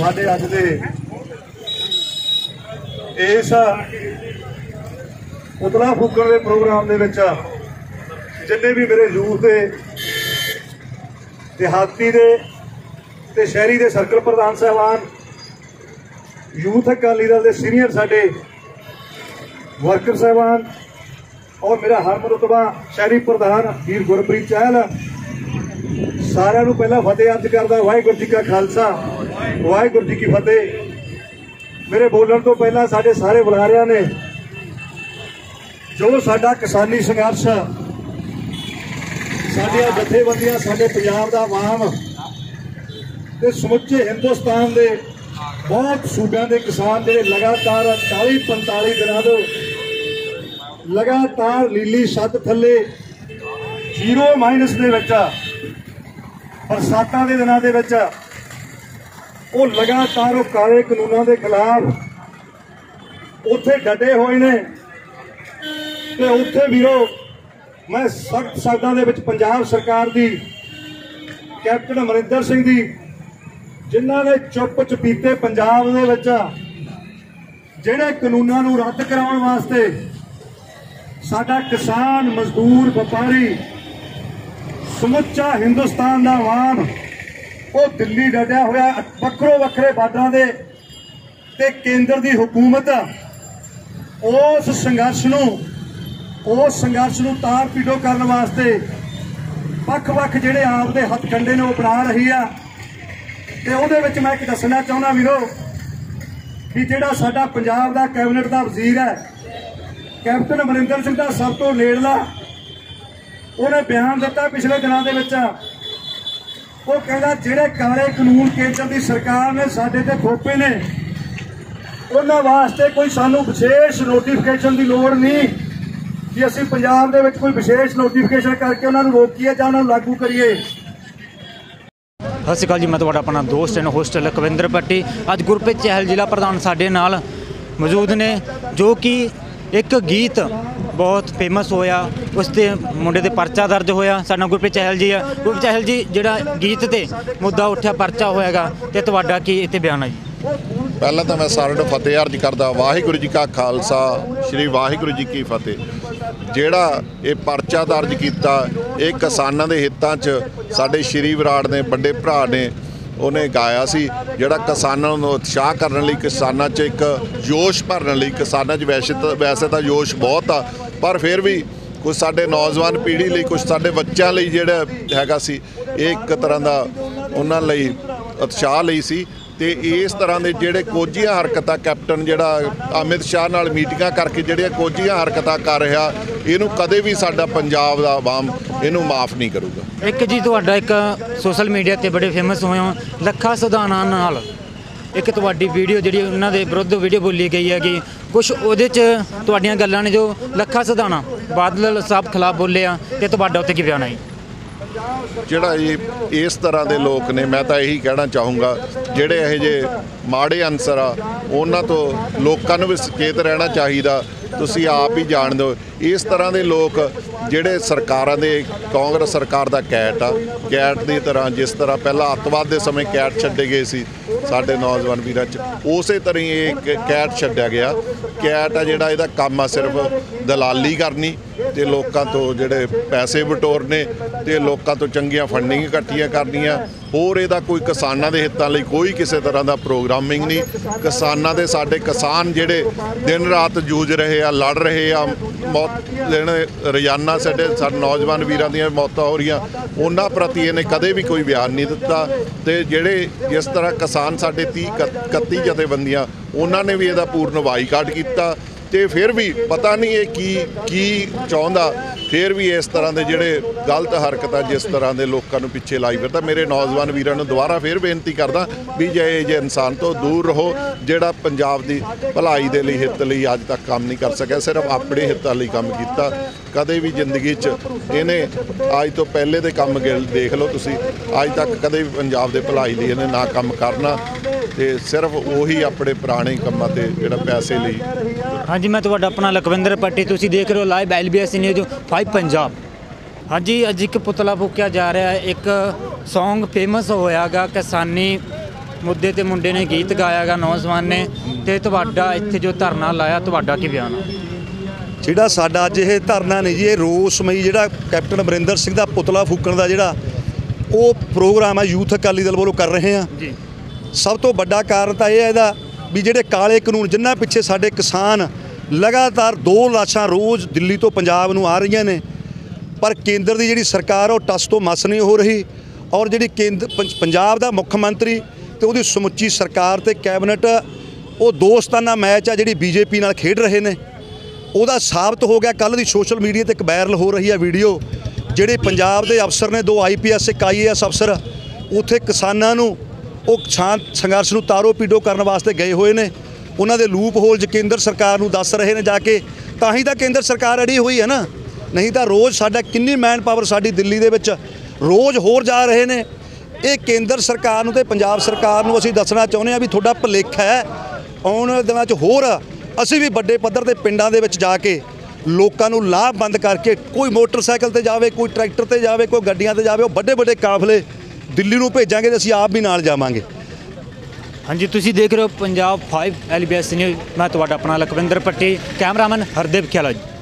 साडे अज दे इस पुतला फूकण के प्रोग्राम दे विच जिन्ने भी मेरे यूथ दे देहाती दे ते शहरी दे सर्कल प्रधान साहबान, यूथ अकाली दल दे सीनियर साडे वर्कर साहबान और मेरा हरमरुतबा शहरी प्रधान वीर गुरप्रीत चहल, सारिਆਂ ਨੂੰ पहला फतेह अर्ज करदा। वाहिगुरू जी का खालसा, वाहिगुरू जी की फतेह। मेरे बोलण तो पहला साडे सारे बुलारियां ने जो साडा किसानी संघर्ष, साडियां जथेबंदियां, साडे पंजाब दा आवाम ते समुचे हिंदुस्तान दे बहुत सूबे के किसान जो लगातार 40-45 दिनों तो लगातार लीली छत थले 0 माइनस के बरसातों के दिनों के लगातार वो काले कानूनों के खिलाफ उत्थे डटे हुए ने। ते उत्थे वीरो मैं सख्त शब्दों के पंजाब सरकार की, कैप्टन अमरिंदर सिंह की, जिन्हों ने चुप चपीते पंजाब के जिहड़े कानूनों नूं रद्द कराउण वास्ते साडा किसान, मजदूर, व्यापारी, समुचा हिंदुस्तान का आवाम वो दिल्ली डटिया होया वक्रो वक्रे बार्डरां दे ते केंद्र की हुकूमत उस संघर्ष नूं तार पीडो करने वास्ते वख-वख जिहड़े आप दे हथकंडे ने वो बना रही है। ते उहदे विच मैं एक दसना चाहुंदा वीरो कि जिहड़ा साडा पंजाब दा कैबिनेट दा वजीर है कैप्टन अमरिंदर सिंह दा सब तो नेड़ला, उन्हें बयान दिता पिछले दिनों के विच। वो कहता जिहड़े काले कानून केंद्र की सरकार ने साडे ते थोपे ने उन्हां वास्ते कोई सानू विशेष नोटिफिकेशन की लोड़ नहीं कि असीं पंजाब दे विच कोई विशेष नोटिफिकेशन करके उन्होंने रोकीए जां उन्हां नूं लागू करिए। सत श्री अकाल जी, मैं तुहाडा अपना दोस्त एंड होस्ट लखविंदर भट्टी। अज गुरप्रीत चहल जिला प्रधान साडे नाल मौजूद ने, जो कि एक गीत बहुत फेमस होया, उसते मुंडे ते परचा दर्ज होया। साडा गुरप्रीत चहल जी है। गुरप्रीत चहल जी, जिहड़ा गीत ते मुद्दा उठिया, परचा होएगा, ते तुहाडा की इत्ते बयान है जी? पहला तो मैं सारे फतेह अर्ज करदा। वाहिगुरू जी का खालसा, श्री वाहिगुरू जी की फतेह। ਜਿਹੜਾ ਇਹ ਪਰਚਾ ਦਰਜ ਕੀਤਾ ਇਹ ਕਿਸਾਨਾਂ ਦੇ ਹਿੱਤਾਂ 'ਚ ਸਾਡੇ ਸ਼੍ਰੀ ਵਿਰਾੜ ਨੇ, ਵੱਡੇ ਭਰਾ ਨੇ, ਉਹਨੇ ਗਾਇਆ ਸੀ, ਜਿਹੜਾ ਕਿਸਾਨਾਂ ਨੂੰ ਉਤਸ਼ਾਹ ਕਰਨ ਲਈ, ਕਿਸਾਨਾਂ 'ਚ ਇੱਕ ਜੋਸ਼ ਭਰਨ ਲਈ। ਕਿਸਾਨਾਂ 'ਚ ਵੈਸੇ ਤਾਂ ਜੋਸ਼ ਬਹੁਤ ਆ, ਪਰ ਫਿਰ ਵੀ ਕੁਝ ਸਾਡੇ ਨੌਜਵਾਨ ਪੀੜ੍ਹੀ ਲਈ, ਕੁਝ ਸਾਡੇ ਬੱਚਿਆਂ ਲਈ ਜਿਹੜਾ ਹੈਗਾ ਸੀ, ਇਹ ਇੱਕ ਤਰ੍ਹਾਂ ਦਾ ਉਹਨਾਂ ਲਈ ਉਤਸ਼ਾਹ ਲਈ ਸੀ। ਤੇ ਇਸ ਤਰ੍ਹਾਂ ਦੇ ਜਿਹੜੇ ਕੋਝੀਆਂ ਹਰਕਤਾਂ ਕੈਪਟਨ ਜਿਹੜਾ ਅਮਿਤ ਸ਼ਾਹ ਨਾਲ ਮੀਟਿੰਗਾਂ ਕਰਕੇ ਜਿਹੜੀਆਂ ਕੋਝੀਆਂ ਹਰਕਤਾਂ ਕਰ ਰਿਹਾ, ਇਹਨੂੰ ਕਦੇ ਵੀ ਸਾਡਾ ਪੰਜਾਬ ਦਾ ਆਵਾਮ ਇਹਨੂੰ ਮਾਫ ਨਹੀਂ ਕਰੂਗਾ। ਇੱਕ ਜੀ ਤੁਹਾਡਾ ਇੱਕ ਸੋਸ਼ਲ ਮੀਡੀਆ ਤੇ ਬੜੇ ਫੇਮਸ ਹੋਏ ਹੋ ਲੱਖਾ ਸਦਾਨਾ ਨਾਲ ਇੱਕ ਤੁਹਾਡੀ ਵੀਡੀਓ ਜਿਹੜੀ ਉਹਨਾਂ ਦੇ ਵਿਰੁੱਧ ਵੀਡੀਓ ਬੋਲੀ ਗਈ ਹੈਗੀ, ਕੁਛ ਉਹਦੇ 'ਚ ਤੁਹਾਡੀਆਂ ਗੱਲਾਂ ਨੇ ਜੋ ਲੱਖਾ ਸਦਾਨਾ ਬਾਦਲ ਸਾਹਿਬ ਖਿਲਾਫ ਬੋਲੇ ਆ, ਤੇ ਤੁਹਾਡਾ ਉੱਤੇ ਕੀ ਬਿਆਨ ਹੈ? ਜਿਹੜਾ ਇਸ ਤਰ੍ਹਾਂ ਦੇ ਲੋਕ ਨੇ, ਮੈਂ ਤਾਂ ਇਹੀ ਕਹਿਣਾ ਚਾਹੂੰਗਾ ਜਿਹੜੇ ਇਹੋ ਜਿਹੇ ਮਾੜੇ ਅਨਸਰ ਆ ਉਹਨਾਂ ਤੋਂ ਲੋਕਾਂ ਨੂੰ ਵੀ ਸੁਚੇਤ ਰਹਿਣਾ ਚਾਹੀਦਾ। ਤੁਸੀਂ ਆਪ ਹੀ ਜਾਣਦੇ ਹੋ ਇਸ ਤਰ੍ਹਾਂ ਦੇ ਲੋਕ ਜਿਹੜੇ ਸਰਕਾਰਾਂ ਦੇ, ਕਾਂਗਰਸ ਸਰਕਾਰ ਦਾ ਕੈਟ ਆ, ਕੈਟ ਦੀ ਤਰ੍ਹਾਂ ਜਿਸ ਤਰ੍ਹਾਂ ਪਹਿਲਾਂ ਅੱਤਵਾਦ ਦੇ ਸਮੇਂ ਕੈਟ ਛੱਡੇ ਗਏ ਸੀ ਸਾਡੇ ਨੌਜਵਾਨ ਵੀਰਾਂ 'ਚ, ਉਸੇ ਤਰ੍ਹਾਂ ਹੀ ਇਹ ਕੈਟ ਛੱਡਿਆ ਗਿਆ। ਕੈਟ ਆ ਜਿਹੜਾ ਇਹਦਾ ਕੰਮ ਆ ਸਿਰਫ ਦਲਾਲੀ ਕਰਨੀ ਤੇ ਲੋਕਾਂ ਤੋਂ ਜਿਹੜੇ ਪੈਸੇ ਬਟੋਰਨੇ ਤੇ ਲੋਕਾਂ ਤੋਂ ਚੰਗੀਆਂ ਫੰਡਿੰਗ ਇਕੱਠੀਆਂ ਕਰਨੀਆਂ। ਹੋਰ ਇਹਦਾ ਕੋਈ ਕਿਸਾਨਾਂ ਦੇ ਹਿੱਤਾਂ ਲਈ ਕੋਈ ਕਿਸੇ ਤਰ੍ਹਾਂ ਦਾ ਪ੍ਰੋਗਰਾਮਿੰਗ ਨਹੀਂ। ਕਿਸਾਨਾਂ ਦੇ ਸਾਡੇ ਕਿਸਾਨ ਜਿਹੜੇ ਦਿਨ ਰਾਤ ਜੂਝ ਰਹੇ ਆ, ਲੜ ਰਹੇ ਆ, ਮੌਤ ਰੋਜ਼ਾਨਾ ਸਾਡੇ ਨੌਜਵਾਨ ਵੀਰਾਂ ਦੀਆਂ ਮੌਤਾਂ ਹੋ ਰਹੀਆਂ, ਉਹਨਾਂ ਪ੍ਰਤੀ ਇਹਨੇ ਕਦੇ ਵੀ ਕੋਈ ਬਿਆਨ ਨਹੀਂ ਦਿੱਤਾ। ਤੇ ਜਿਹੜੇ ਜਿਸ ਤਰ੍ਹਾਂ ਕਿਸਾਨ ਸਾਡੇ 30-31 ਜਥੇਬੰਦੀਆਂ, ਉਹਨਾਂ ਨੇ ਵੀ ਇਹਦਾ ਪੂਰਨ ਬਾਈਕਾਟ ਕੀਤਾ। ਤੇ ਫਿਰ ਵੀ ਪਤਾ ਨਹੀਂ ਇਹ ਕੀ ਚਾਹੁੰਦਾ, ਫਿਰ ਵੀ ਇਸ ਤਰ੍ਹਾਂ ਦੇ ਜਿਹੜੇ ਗਲਤ ਹਰਕਤਾਂ ਜਿਸ ਤਰ੍ਹਾਂ ਦੇ ਲੋਕਾਂ ਨੂੰ ਪਿੱਛੇ ਲਾਈ ਫਿਰਦਾ। ਮੇਰੇ ਨੌਜਵਾਨ ਵੀਰਾਂ ਨੂੰ ਦੁਬਾਰਾ ਫਿਰ ਬੇਨਤੀ ਕਰਦਾ ਵੀ ਜੇ ਇਨਸਾਨ ਤੋਂ ਦੂਰ ਰਹੋ, ਜਿਹੜਾ ਪੰਜਾਬ ਦੀ ਭਲਾਈ ਦੇ ਲਈ, ਹਿੱਤ ਲਈ ਅੱਜ ਤੱਕ ਕੰਮ ਨਹੀਂ ਕਰ ਸਕਿਆ, ਸਿਰਫ ਆਪਣੇ ਹਿੱਤਾਂ ਲਈ ਕੰਮ ਕੀਤਾ। ਕਦੇ ਵੀ ਜ਼ਿੰਦਗੀ 'ਚ ਇਹਨੇ ਅੱਜ ਤੋਂ ਪਹਿਲੇ ਦੇ ਕੰਮ ਦੇਖ ਲਓ ਤੁਸੀਂ, ਅੱਜ ਤੱਕ ਕਦੇ ਵੀ ਪੰਜਾਬ ਦੇ ਭਲਾਈ ਲਈ ਇਹਨੇ ਨਾ ਕੰਮ ਕਰਨਾ ਤੇ ਸਿਰਫ ਉਹੀ ਆਪਣੇ ਪੁਰਾਣੇ ਕੰਮਾਂ ਤੇ ਜਿਹੜਾ ਪੈਸੇ ਲਈ। हाँ जी, मैं तो अपना लखविंदर भट्टी, तुसीं देख रहे हो लाइव LBS न्यूज़ 5 पंजाब। हाँ जी, अज एक पुतला फूकिया जा रहा है, एक सॉन्ग फेमस होयागा किसानी ਮੁੱਦੇ ਤੇ ਮੁੰਡੇ ਨੇ ਗੀਤ ਗਾਇਆਗਾ ਨੌਜਵਾਨ ਨੇ, ਤੇ ਤੁਹਾਡਾ ਇੱਥੇ ਜੋ ਧਰਨਾ ਲਾਇਆ, ਤੁਹਾਡਾ ਕੀ ਬਿਆਨ ਆ? ਜਿਹੜਾ ਸਾਡਾ ਅੱਜ ਇਹ ਧਰਨਾ ਨਹੀਂ ਜੀ, ਇਹ ਰੋਸਮਈ ਜਿਹੜਾ ਕੈਪਟਨ ਅਮਰਿੰਦਰ ਸਿੰਘ ਦਾ ਪੁਤਲਾ ਫੂਕਣ ਦਾ ਜਿਹੜਾ ਉਹ ਪ੍ਰੋਗਰਾਮ ਹੈ ਯੂਥ ਅਕਾਲੀ ਦਲ ਵੱਲੋਂ ਕਰ ਰਹੇ ਹਾਂ ਜੀ। ਸਭ ਤੋਂ ਵੱਡਾ ਕਾਰਨ ਤਾਂ ਇਹ ਹੈ ਇਹਦਾ ਵੀ ਜਿਹੜੇ ਕਾਲੇ ਕਾਨੂੰਨ ਜਿਨ੍ਹਾਂ ਪਿੱਛੇ ਸਾਡੇ ਕਿਸਾਨ ਲਗਾਤਾਰ 2 ਲਾਸ਼ਾਂ ਰੋਜ਼ ਦਿੱਲੀ ਤੋਂ ਪੰਜਾਬ ਨੂੰ ਆ ਰਹੀਆਂ ਨੇ, ਪਰ ਕੇਂਦਰ ਦੀ ਜਿਹੜੀ ਸਰਕਾਰ ਉਹ ਟਸ ਤੋਂ ਮਸ ਨਹੀਂ ਹੋ ਰਹੀ, ਔਰ ਜਿਹੜੀ ਪੰਜਾਬ ਦਾ ਮੁੱਖ ਮੰਤਰੀ ਤੇ ਉਹਦੀ ਸਮੁੱਚੀ ਸਰਕਾਰ ਤੇ ਕੈਬਨਿਟ ਉਹ ਦੋਸਤਾਨਾ ਮੈਚ ਆ ਜਿਹੜੀ ਬੀਜੇਪੀ ਨਾਲ ਖੇਡ ਰਹੇ ਨੇ। ਉਹਦਾ ਸਾਬਤ ਹੋ ਗਿਆ ਕੱਲ੍ਹ ਦੀ ਸੋਸ਼ਲ ਮੀਡੀਆ ਤੇ ਇੱਕ ਵਾਇਰਲ ਹੋ ਰਹੀ ਹੈ ਵੀਡੀਓ, ਜਿਹੜੇ ਪੰਜਾਬ ਦੇ ਅਫਸਰ ਨੇ 2 IPS ਇੱਕ IAS ਅਫਸਰ ਉੱਥੇ ਕਿਸਾਨਾਂ ਨੂੰ ਉਹ ਸ਼ਾਂਤ ਸੰਘਰਸ਼ ਨੂੰ ਤਾਰੋ ਪੀਡੋ ਕਰਨ ਵਾਸਤੇ ਗਏ ਹੋਏ ਨੇ। ਉਹਨਾਂ ਦੇ ਲੂਪ ਹੋਲ ਕੇਂਦਰ ਸਰਕਾਰ ਨੂੰ ਦੱਸ ਰਹੇ ਨੇ ਜਾ ਕੇ, ਤਾਂ ਹੀ ਤਾਂ ਕੇਂਦਰ ਸਰਕਾਰ ਅੜੀ ਹੋਈ ਹੈ ਨਾ, ਨਹੀਂ ਤਾਂ ਰੋਜ਼ ਸਾਡਾ ਕਿੰਨੀ ਮੈਨ ਪਾਵਰ ਸਾਡੀ ਦਿੱਲੀ ਦੇ ਵਿੱਚ ਰੋਜ਼ ਹੋਰ ਜਾ ਰਹੇ ਨੇ। ਇਹ ਕੇਂਦਰ ਸਰਕਾਰ ਨੂੰ ਤੇ ਪੰਜਾਬ ਸਰਕਾਰ ਨੂੰ ਅਸੀਂ ਦੱਸਣਾ ਚਾਹੁੰਦੇ ਹਾਂ ਵੀ ਤੁਹਾਡਾ ਭੁਲੇਖਾ ਹੈ। ਆਉਣ ਵਾਲੇ ਦਿਨਾਂ 'ਚ ਹੋਰ ਅਸੀਂ ਵੀ ਵੱਡੇ ਪੱਧਰ ਦੇ ਪਿੰਡਾਂ ਦੇ ਵਿੱਚ ਜਾ ਕੇ ਲੋਕਾਂ ਨੂੰ ਲਾਭਬੰਦ ਕਰਕੇ, ਕੋਈ ਮੋਟਰਸਾਈਕਲ ਤੇ ਜਾਵੇ, ਕੋਈ ਟਰੈਕਟਰ ਤੇ ਜਾਵੇ, ਕੋਈ ਗੱਡੀਆਂ ਤੇ ਜਾਵੇ, ਉਹ ਵੱਡੇ ਵੱਡੇ ਕਾਫਲੇ ਦਿੱਲੀ ਨੂੰ ਭੇਜਾਂਗੇ ਤੇ ਅਸੀਂ ਆਪ ਵੀ ਨਾਲ ਜਾਵਾਂਗੇ। ਹਾਂਜੀ, ਤੁਸੀਂ ਦੇਖ ਰਹੇ ਹੋ ਪੰਜਾਬ 5 LBS ਨਿਊਜ਼। ਮੈਂ ਤੁਹਾਡਾ ਆਪਣਾ ਲਖਵਿੰਦਰ ਪੱਟੀ, ਕੈਮਰਾਮੈਨ ਹਰਦੇਵ ਖਿਆਲਾ ਜੀ।